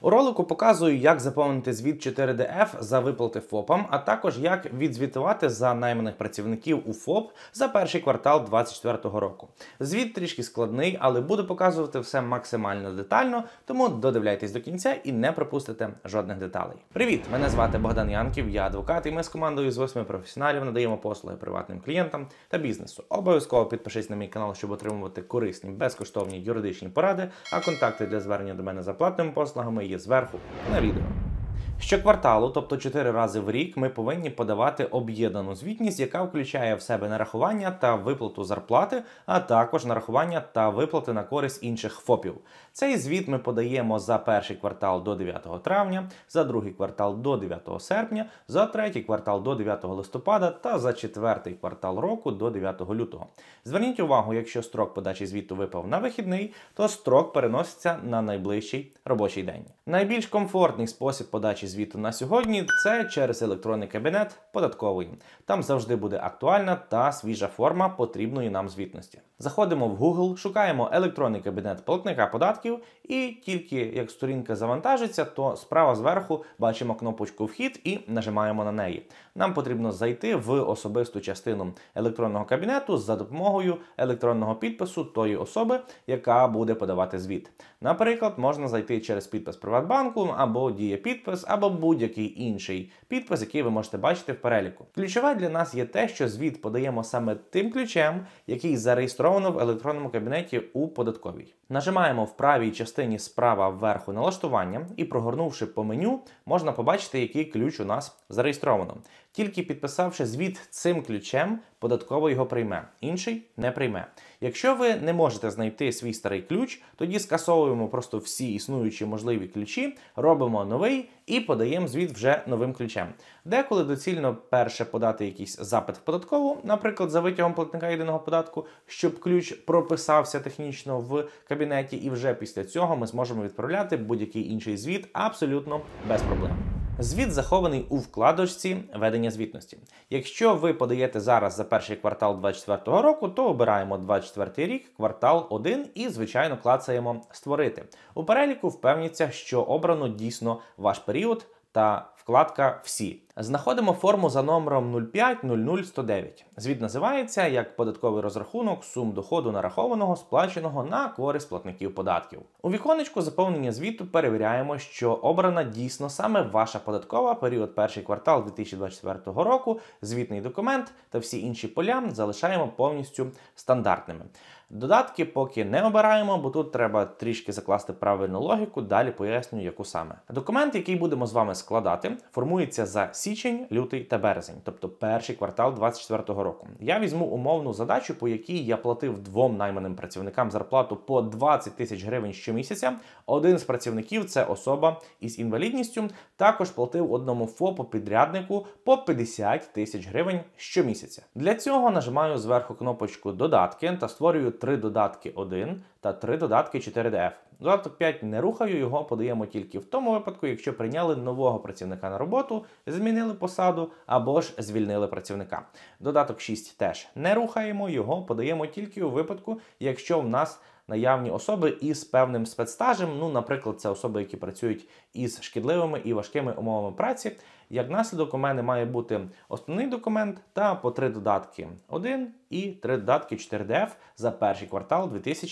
У ролику показую, як заповнити звіт 4DF за виплати ФОПам, а також як відзвітувати за найманих працівників у ФОП за перший квартал 2024 року. Звіт трішки складний, але буду показувати все максимально детально, тому додивляйтесь до кінця і не пропустите жодних деталей. Привіт! Мене звати Богдан Янків, я адвокат, і ми з командою з 8 професіоналів надаємо послуги приватним клієнтам та бізнесу. Обов'язково підпишись на мій канал, щоб отримувати корисні, безкоштовні юридичні поради, а контакти для звернення до мене за платними послугами є зверху на відео. Щокварталу, тобто 4 рази в рік, ми повинні подавати об'єднану звітність, яка включає в себе нарахування та виплату зарплати, а також нарахування та виплати на користь інших ФОПів. Цей звіт ми подаємо за перший квартал до 9 травня, за другий квартал до 9 серпня, за третій квартал до 9 листопада та за четвертий квартал року до 9 лютого. Зверніть увагу, якщо строк подачі звіту випав на вихідний, то строк переноситься на найближчий робочий день. Найбільш комфортний спосіб подачі звіту на сьогодні – це через електронний кабінет податкової. Там завжди буде актуальна та свіжа форма потрібної нам звітності. Заходимо в Google, шукаємо електронний кабінет платника податків і тільки як сторінка завантажиться, то справа зверху бачимо кнопочку «Вхід» і нажимаємо на неї. Нам потрібно зайти в особисту частину електронного кабінету за допомогою електронного підпису тої особи, яка буде подавати звіт. Наприклад, можна зайти через підпис Приватбанку, або дієпідпис, або будь-який інший підпис, який ви можете бачити в переліку. Ключове для нас є те, що звіт подаємо саме тим ключем, який зареєстровано в електронному кабінеті у податковій. Нажимаємо в правій частині справа вверху налаштування і, прогорнувши по меню, можна побачити, який ключ у нас зареєстровано. Тільки підписавши звіт цим ключем, податково його прийме, інший не прийме. Якщо ви не можете знайти свій старий ключ, тоді скасовуємо просто всі існуючі можливі ключі, робимо новий і подаємо звіт вже новим ключем. Деколи доцільно перше подати якийсь запит в податкову, наприклад, за витягом платника єдиного податку, щоб ключ прописався технічно в кабінеті, і вже після цього ми зможемо відправляти будь-який інший звіт абсолютно без проблем. Звіт захований у вкладочці «Ведення звітності». Якщо ви подаєте зараз за перший квартал 2024 року, то обираємо 24 рік, квартал 1 і, звичайно, клацаємо «Створити». У переліку впевніться, що обрано дійсно ваш період та вкладка «Всі». Знаходимо форму за номером 0500109. Звіт називається як податковий розрахунок сум доходу нарахованого, сплаченого на користь платників податків. У віконечку заповнення звіту перевіряємо, що обрана дійсно саме ваша податкова, період перший квартал 2024 року, звітний документ та всі інші поля залишаємо повністю стандартними. Додатки поки не обираємо, бо тут треба трішки закласти правильну логіку, далі поясню, яку саме. Документ, який будемо з вами складати, формується за січень, лютий та березень, тобто перший квартал 2024 року. Я візьму умовну задачу, по якій я платив двом найманим працівникам зарплату по 20 тисяч гривень щомісяця. Один з працівників – це особа із інвалідністю, також платив одному ФОПу-підряднику по 50 тисяч гривень щомісяця. Для цього нажимаю зверху кнопочку «Додатки» та створюю 3 додатки 1 та 3 додатки 4DF. Додаток 5 не рухаю, його подаємо тільки в тому випадку, якщо прийняли нового працівника на роботу, змінили посаду або ж звільнили працівника. Додаток 6 теж не рухаємо, його подаємо тільки у випадку, якщо в нас наявні особи із певним спецстажем, наприклад, це особи, які працюють із шкідливими і важкими умовами праці. Як наслідок у мене має бути основний документ та по 3 додатки 1 і 3 додатки 4DF за перший квартал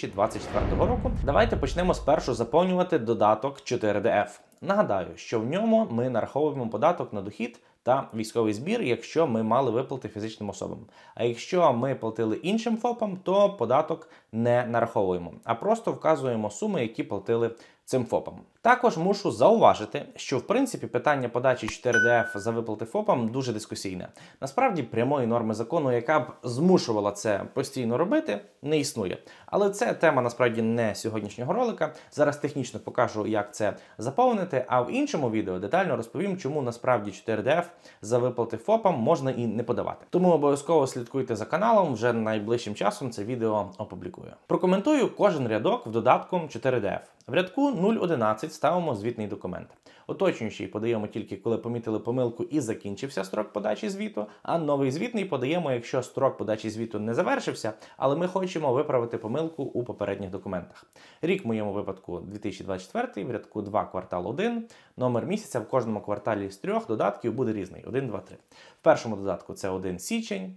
2024 року. Давайте почнемо спершу заповнювати додаток 4DF. Нагадаю, що в ньому ми нараховуємо податок на дохід та військовий збір, якщо ми мали виплати фізичним особам. А якщо ми платили іншим ФОПам, то податок не нараховуємо, а просто вказуємо суми, які платили цим ФОПам. Також мушу зауважити, що в принципі питання подачі 4DF за виплати ФОПам дуже дискусійне. Насправді прямої норми закону, яка б змушувала це постійно робити, не існує. Але це тема насправді не сьогоднішнього ролика. Зараз технічно покажу, як це заповнити, а в іншому відео детально розповім, чому насправді 4DF за виплати ФОПам можна і не подавати. Тому обов'язково слідкуйте за каналом, вже найближчим часом це відео опублікую. Прокоментую кожен рядок в додатку 4DF. В рядку 0.11 ставимо звітний документ. Уточнюючий подаємо тільки, коли помітили помилку і закінчився строк подачі звіту, а новий звітний подаємо, якщо строк подачі звіту не завершився, але ми хочемо виправити помилку у попередніх документах. Рік в моєму випадку 2024, в рядку 2 квартал 1, номер місяця в кожному кварталі з 3 додатків буде різний – 1, 2, 3. В першому додатку це 1 січень,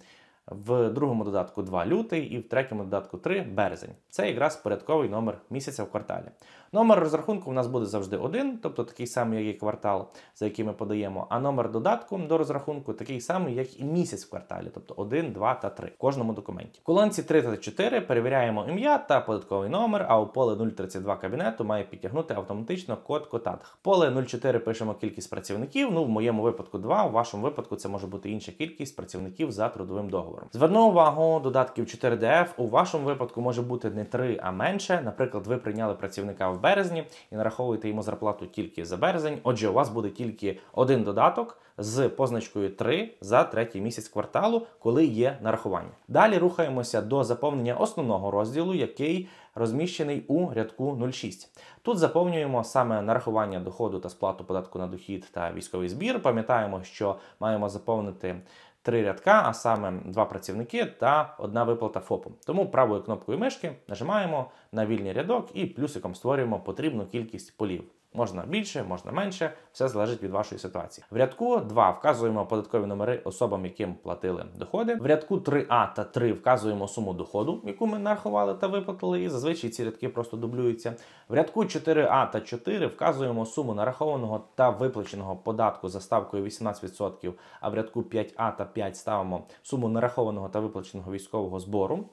в другому додатку 2 лютий і в третьому додатку 3 березень. Це якраз порядковий номер місяця в кварталі. Номер розрахунку у нас буде завжди 1, тобто такий самий, як і квартал, за який ми подаємо, а номер додатку до розрахунку такий самий, як і місяць в кварталі, тобто 1, 2 та 3 в кожному документі. В колонці 3 та 4 перевіряємо ім'я та податковий номер, а у поле 032 кабінету має підтягнути автоматично код КОТАДГ. Поле 04 пишемо кількість працівників, в моєму випадку 2, у вашому випадку це може бути інша кількість працівників за трудовим договором. Зверну увагу, додатків 4ДФ у вашому випадку може бути не 3, а менше. Наприклад, ви прийняли працівника в березні і нараховуєте йому зарплату тільки за березень. Отже, у вас буде тільки один додаток з позначкою 3 за третій місяць кварталу, коли є нарахування. Далі рухаємося до заповнення основного розділу, який розміщений у рядку 06. Тут заповнюємо саме нарахування доходу та сплату податку на дохід та військовий збір. Пам'ятаємо, що маємо заповнити 3 рядка, а саме 2 працівники та 1 виплата ФОПу. Тому правою кнопкою мишки нажимаємо на вільний рядок і плюсиком створюємо потрібну кількість полів. Можна більше, можна менше, все залежить від вашої ситуації. В рядку 2 вказуємо податкові номери особам, яким платили доходи. В рядку 3А та 3 вказуємо суму доходу, яку ми нарахували та виплатили, і зазвичай ці рядки просто дублюються. В рядку 4А та 4 вказуємо суму нарахованого та виплаченого податку за ставкою 18%, а в рядку 5А та 5 ставимо суму нарахованого та виплаченого військового збору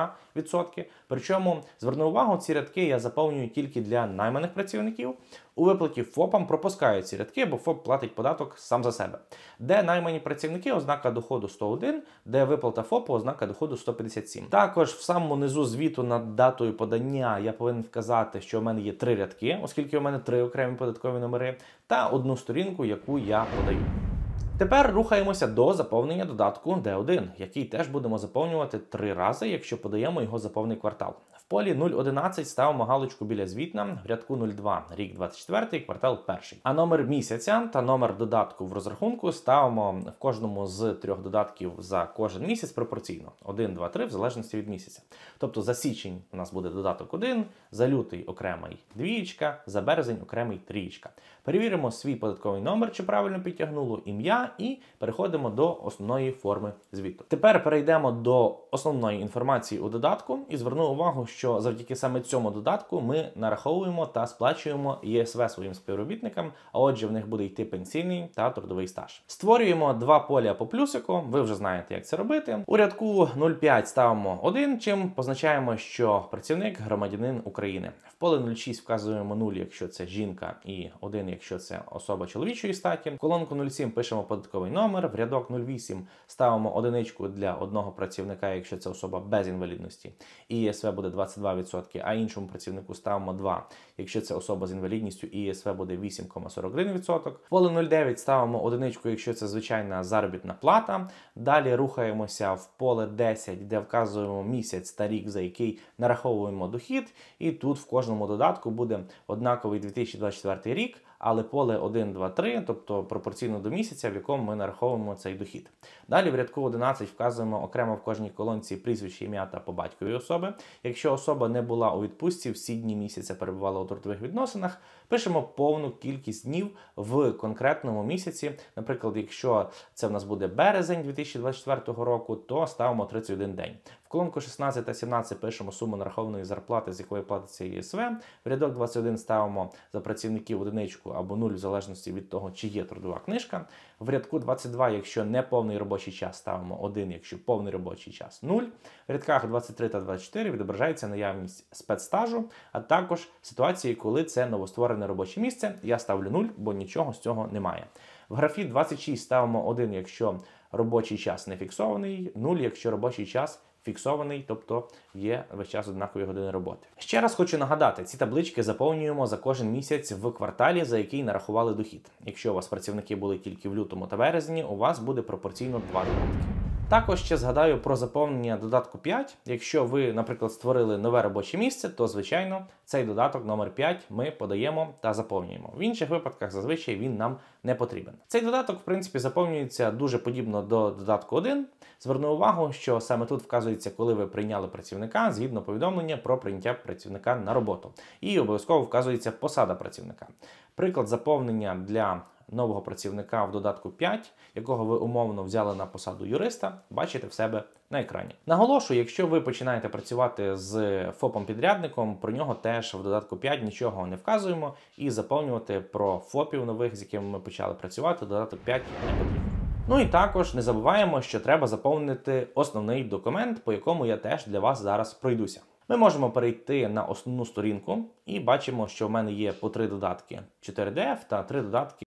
1,5%. Причому, зверну увагу, ці рядки я заповнюю тільки для найманих працівників. У виплаті ФОПам пропускають ці рядки, бо ФОП платить податок сам за себе. Де наймані працівники, ознака доходу 101, де виплата ФОПу, ознака доходу 157. Також в самому низу звіту над датою подання я повинен вказати, що в мене є 3 рядки, оскільки у мене 3 окремі податкові номери, та 1 сторінку, яку я подаю. Тепер рухаємося до заповнення додатку D1, який теж будемо заповнювати 3 рази, якщо подаємо його за повний квартал. В полі 0.11 ставимо галочку біля звітна, в рядку 02 рік 24, квартал 1. А номер місяця та номер додатку в розрахунку ставимо в кожному з 3 додатків за кожен місяць пропорційно. 1, 2, 3 в залежності від місяця. Тобто за січень у нас буде додаток 1, за лютий окремий 2, за березень окремий 3. Перевіримо свій податковий номер, чи правильно підтягнуло ім'я, і переходимо до основної форми звіту. Тепер перейдемо до основної інформації у додатку і зверну увагу, що завдяки саме цьому додатку ми нараховуємо та сплачуємо ЄСВ своїм співробітникам, а отже в них буде йти пенсійний та трудовий стаж. Створюємо 2 поля по плюсику, ви вже знаєте, як це робити. У рядку 05 ставимо 1, чим позначаємо, що працівник громадянин України. В поле 06 вказуємо 0, якщо це жінка, і 1, якщо це особа чоловічої статі. В колонку 07 пишемо податковий номер, в рядок 08 ставимо 1 для одного працівника, якщо це особа без інвалідності, і ЄСВ буде 22%, а іншому працівнику ставимо 2, якщо це особа з інвалідністю, і ЄСВ буде 8,41%. В поле 09 ставимо 1, якщо це звичайна заробітна плата. Далі рухаємося в поле 10, де вказуємо місяць та рік, за який нараховуємо дохід, і тут в кожному додатку буде однаковий 2024 рік, але поле 1, 2, 3, тобто пропорційно до місяця, в якому ми нараховуємо цей дохід. Далі в рядку 11 вказуємо окремо в кожній колонці прізвище, ім'я та по батькові особи. Якщо особа не була у відпустці, всі дні місяця перебувала у трудових відносинах, пишемо повну кількість днів в конкретному місяці. Наприклад, якщо це в нас буде березень 2024 року, то ставимо 31 день. В колонку 16 та 17 пишемо суму нарахованої зарплати, з якої платиться ЄСВ. В рядок 21 ставимо за працівників 1 або 0, в залежності від того, чи є трудова книжка. В рядку 22, якщо не повний робочий час, ставимо 1, якщо повний робочий час 0. В рядках 23 та 24 відображається наявність спецстажу, а також ситуації, коли це новостворене робоче місце. Я ставлю 0, бо нічого з цього немає. В графі 26 ставимо 1, якщо робочий час не фіксований, 0, якщо робочий час фіксований, тобто є весь час однакові години роботи. Ще раз хочу нагадати, ці таблички заповнюємо за кожен місяць в кварталі, за який нарахували дохід. Якщо у вас працівники були тільки в лютому та березні, у вас буде пропорційно 2 додатки. Також ще згадаю про заповнення додатку 5. Якщо ви, наприклад, створили нове робоче місце, то, звичайно, цей додаток номер 5 ми подаємо та заповнюємо. В інших випадках зазвичай він нам не потрібен. Цей додаток, в принципі, заповнюється дуже подібно до додатку 1. Зверну увагу, що саме тут вказується, коли ви прийняли працівника, згідно повідомлення про прийняття працівника на роботу. І обов'язково вказується посада працівника. Приклад заповнення для нового працівника в додатку 5, якого ви умовно взяли на посаду юриста, бачите в себе на екрані. Наголошую, якщо ви починаєте працювати з ФОПом-підрядником, про нього теж в додатку 5 нічого не вказуємо, і заповнювати про ФОПів нових, з якими ми почали працювати, додаток 5 не потрібно. Ну і також не забуваємо, що треба заповнити основний документ, по якому я теж для вас зараз пройдуся. Ми можемо перейти на основну сторінку і бачимо, що в мене є по 3 додатки 4DF та 3 додатки.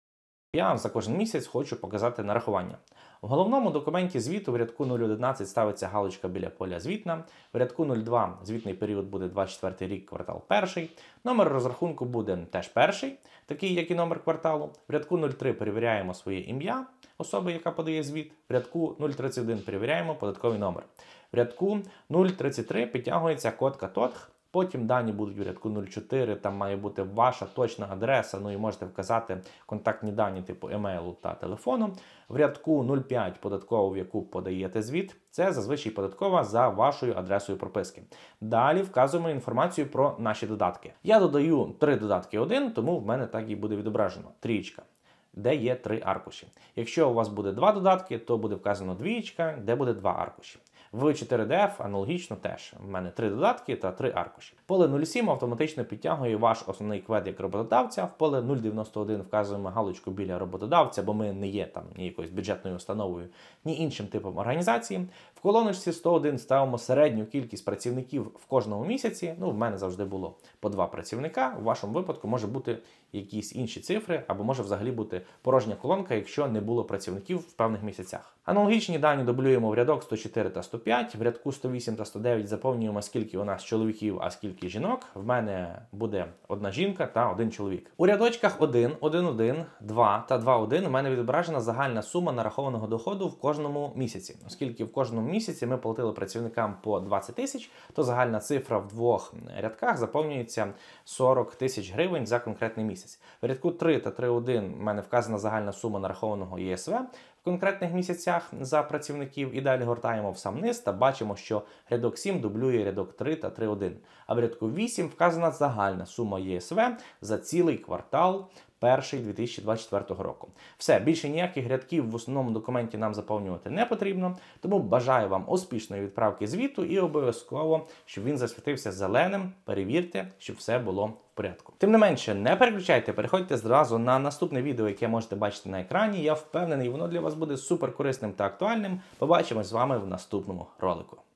Я за кожен місяць хочу показати нарахування. В головному документі звіту в рядку 0.11 ставиться галочка біля поля звітна, в рядку 0.2 звітний період буде 24 рік, квартал перший, номер розрахунку буде теж перший, такий як і номер кварталу, в рядку 0.3 перевіряємо своє ім'я особи, яка подає звіт, в рядку 0.31 перевіряємо податковий номер, в рядку 0.33 підтягується код КАТОТХ. Потім дані будуть в рядку 04, там має бути ваша точна адреса, ну і можете вказати контактні дані типу емейлу та телефону. В рядку 05 податкову, в яку подаєте звіт, це зазвичай податкова за вашою адресою прописки. Далі вказуємо інформацію про наші додатки. Я додаю 3 додатки 1, тому в мене так і буде відображено. Трієчка, де є 3 аркуші. Якщо у вас буде 2 додатки, то буде вказано двієчка, де буде 2 аркуші. В 4DF аналогічно теж. В мене 3 додатки та 3 аркуші. Поле 07 автоматично підтягує ваш основний квед як роботодавця. В поле 091 вказуємо галочку біля роботодавця, бо ми не є там ні якоюсь бюджетною установою, ні іншим типом організації. В колоночці 101 ставимо середню кількість працівників в кожному місяці. Ну, в мене завжди було по 2 працівника. У вашому випадку може бути якісь інші цифри, або може взагалі бути порожня колонка, якщо не було працівників в певних місяцях. Аналогічні дані дублюємо в рядок 104 та 105, в рядку 108 та 109 заповнюємо, скільки у нас чоловіків, а скільки жінок. В мене буде 1 жінка та 1 чоловік. У рядочках 1, 1.1, 2 та 2.1 у мене відображена загальна сума нарахованого доходу в кожному місяці. Оскільки в кожному місяці ми платили працівникам по 20 тисяч, то загальна цифра в 2 рядках заповнюється 40 тисяч гривень за конкретний місяць. В рядку 3 та 3.1 в мене вказана загальна сума нарахованого ЄСВ в конкретних місяцях за працівників. І далі гортаємо в сам низ та бачимо, що рядок 7 дублює рядок 3 та 3.1. А в рядку 8 вказана загальна сума ЄСВ за цілий квартал перший 2024 року. Все, більше ніяких рядків в основному документі нам заповнювати не потрібно, тому бажаю вам успішної відправки звіту і обов'язково, щоб він засвітився зеленим, перевірте, щоб все було в порядку. Тим не менше, не переключайте, переходьте зразу на наступне відео, яке можете бачити на екрані. Я впевнений, воно для вас буде супер корисним та актуальним. Побачимось з вами в наступному ролику.